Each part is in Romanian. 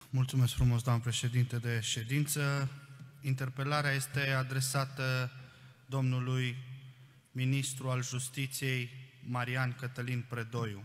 Mulțumesc frumos, doamnă președinte de ședință. Interpelarea este adresată domnului ministru al Justiției, Marian Cătălin Predoiu.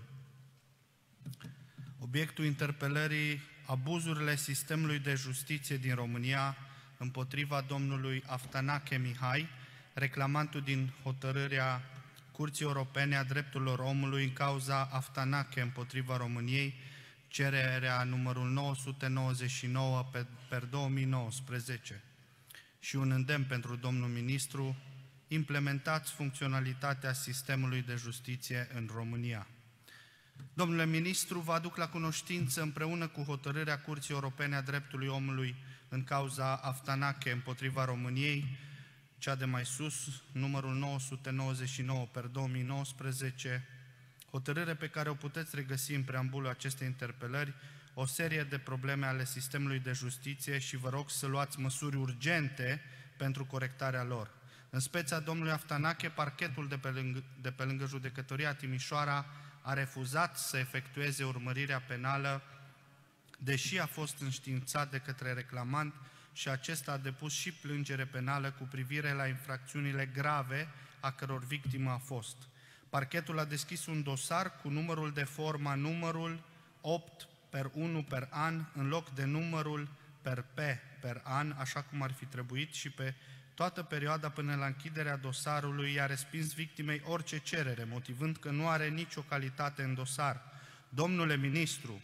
Obiectul interpelării: abuzurile sistemului de justiție din România împotriva domnului Aftanache Mihai, reclamantul din hotărârea Curții Europene a Drepturilor Omului în cauza Aftanache împotriva României, cererea numărul 999 per 2019, și un îndemn pentru domnul ministru: implementați funcționalitatea sistemului de justiție în România. Domnule ministru, vă aduc la cunoștință, împreună cu hotărârea Curții Europene a Dreptului Omului în cauza Aftanache împotriva României, cea de mai sus, numărul 999 per 2019, hotărâre pe care o puteți regăsi în preambulul acestei interpelări, o serie de probleme ale sistemului de justiție și vă rog să luați măsuri urgente pentru corectarea lor. În speța domnului Aftanache, parchetul de pe lângă Judecătoria Timișoara a refuzat să efectueze urmărirea penală, deși a fost înștiințat de către reclamant și acesta a depus și plângere penală cu privire la infracțiunile grave a căror victimă a fost. Parchetul a deschis un dosar cu numărul de forma numărul 8 per 1 per an în loc de numărul per P per an, așa cum ar fi trebuit, și pe toată perioada până la închiderea dosarului i-a respins victimei orice cerere, motivând că nu are nicio calitate în dosar. Domnule ministru,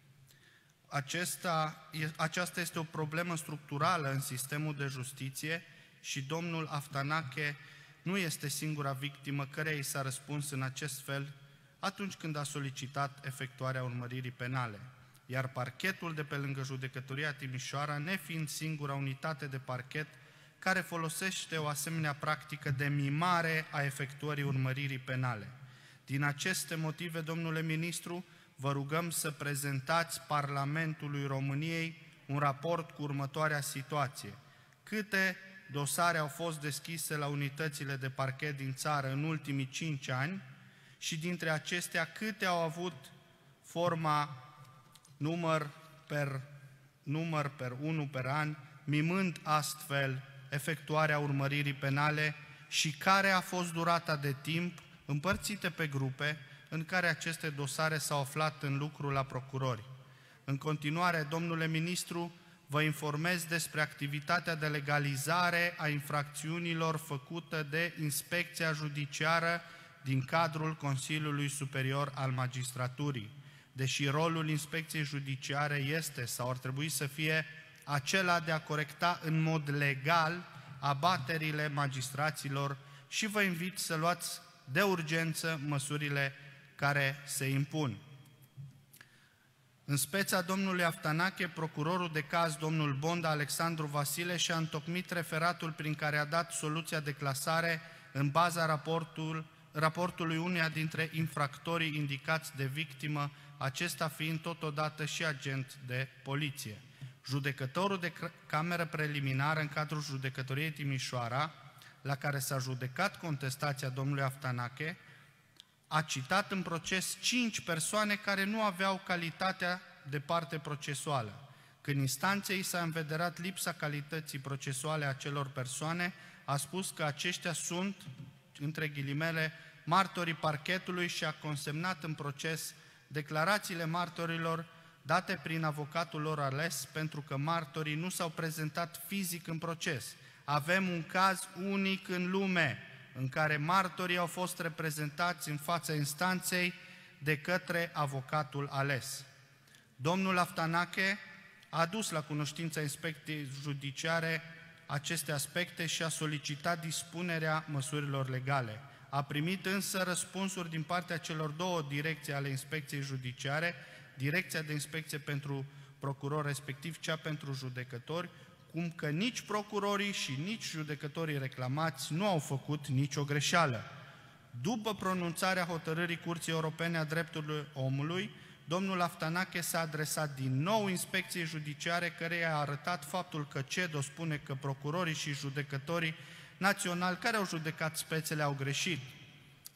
aceasta este o problemă structurală în sistemul de justiție și domnul Aftanache nu este singura victimă căreia i s-a răspuns în acest fel atunci când a solicitat efectuarea urmăririi penale. Iar parchetul de pe lângă Judecătoria Timișoara, nefiind singura unitate de parchet care folosește o asemenea practică de mimare a efectuării urmăririi penale. Din aceste motive, domnule ministru, vă rugăm să prezentați Parlamentului României un raport cu următoarea situație: câte dosare au fost deschise la unitățile de parchet din țară în ultimii 5 ani și dintre acestea câte au avut forma număr per 1 per an, mimând astfel efectuarea urmăririi penale, și care a fost durata de timp împărțite pe grupe în care aceste dosare s-au aflat în lucru la procurori. În continuare, domnule ministru, vă informez despre activitatea de legalizare a infracțiunilor făcută de Inspecția Judiciară din cadrul Consiliului Superior al Magistraturii. Deși rolul Inspecției Judiciare este sau ar trebui să fie acela de a corecta în mod legal abaterile magistraților, și vă invit să luați de urgență măsurile care se impun. În speța domnului Aftanache, procurorul de caz, domnul Bonda Alexandru Vasile, și-a întocmit referatul prin care a dat soluția de clasare în baza raportului uneia dintre infractorii indicați de victimă, acesta fiind totodată și agent de poliție. Judecătorul de cameră preliminară în cadrul Judecătoriei Timișoara, la care s-a judecat contestația domnului Aftanache, a citat în proces 5 persoane care nu aveau calitatea de parte procesuală. Când instanței s-a învederat lipsa calității procesuale a acelor persoane, a spus că aceștia sunt, între ghilimele, martorii parchetului și a consemnat în proces declarațiile martorilor date prin avocatul lor ales, pentru că martorii nu s-au prezentat fizic în proces. Avem un caz unic în lume în care martorii au fost reprezentați în fața instanței de către avocatul ales. Domnul Aftanache a adus la cunoștința Inspecției Judiciare aceste aspecte și a solicitat dispunerea măsurilor legale. A primit însă răspunsuri din partea celor două direcții ale Inspecției Judiciare, Direcția de Inspecție pentru procurori, respectiv cea pentru judecători, cum că nici procurorii și nici judecătorii reclamați nu au făcut nicio greșeală. După pronunțarea hotărârii Curții Europene a Drepturilor Omului, domnul Aftanache s-a adresat din nou Inspecției Judiciare, căreia a arătat faptul că CEDO spune că procurorii și judecătorii naționali care au judecat spețele au greșit.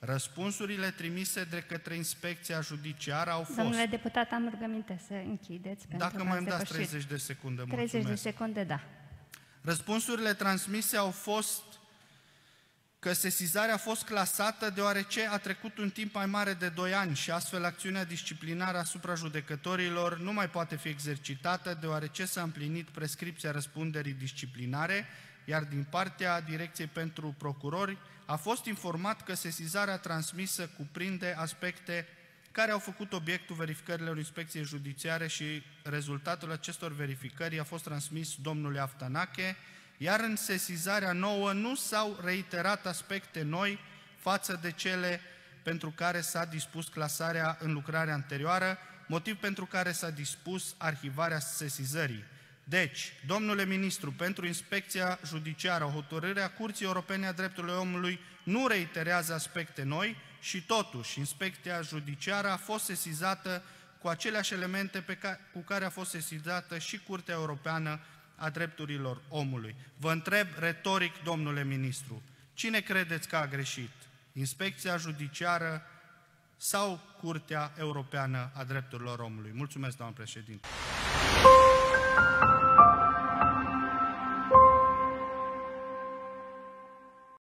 Răspunsurile trimise de către Inspecția Judiciară au fost... Domnule deputat, am rugăminte să închideți. Dacă mai îmi dați 30 de secunde, mulțumesc. 30 de secunde, da. Răspunsurile transmise au fost că sesizarea a fost clasată deoarece a trecut un timp mai mare de 2 ani și astfel acțiunea disciplinară asupra judecătorilor nu mai poate fi exercitată deoarece s-a împlinit prescripția răspunderii disciplinare, iar din partea Direcției pentru Procurori a fost informat că sesizarea transmisă cuprinde aspecte care au făcut obiectul verificărilor Inspecției Judiciare și rezultatul acestor verificări a fost transmis domnului Aftanache, iar în sesizarea nouă nu s-au reiterat aspecte noi față de cele pentru care s-a dispus clasarea în lucrarea anterioară, motiv pentru care s-a dispus arhivarea sesizării. Deci, domnule ministru, pentru Inspecția Judiciară, hotărârea Curții Europene a Drepturilor Omului nu reiterează aspecte noi și totuși Inspecția Judiciară a fost sesizată cu aceleași elemente cu care a fost sesizată și Curtea Europeană a Drepturilor Omului. Vă întreb retoric, domnule ministru, cine credeți că a greșit? Inspecția Judiciară sau Curtea Europeană a Drepturilor Omului? Mulțumesc, doamnă președinte.